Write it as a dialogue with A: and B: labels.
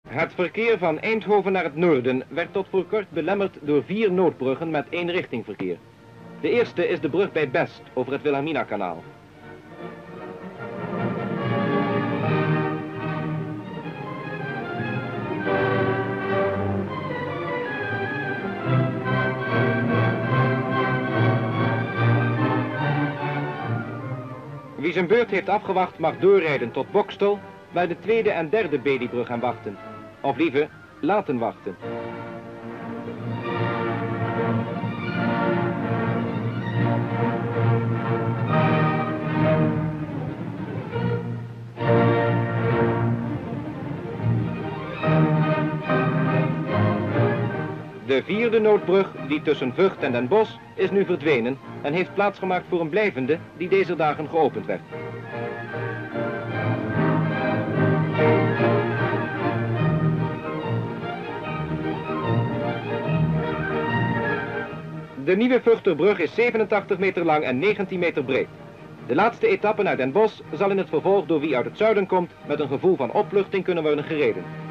A: Het verkeer van Eindhoven naar het noorden werd tot voor kort belemmerd door 4 noodbruggen met eenrichtingverkeer. De eerste is de brug bij Best over het Wilhelmina-kanaal. Wie zijn beurt heeft afgewacht mag doorrijden tot Bokstel, waar de tweede en derde Baileybrug aan wachten. Of liever, laten wachten. De vierde noodbrug, die tussen Vught en Den Bosch, is nu verdwenen en heeft plaatsgemaakt voor een blijvende die deze dagen geopend werd. De nieuwe Vugterbrug is 87 meter lang en 19 meter breed. De laatste etappe naar Den Bosch zal in het vervolg door wie uit het zuiden komt met een gevoel van opluchting kunnen worden gereden.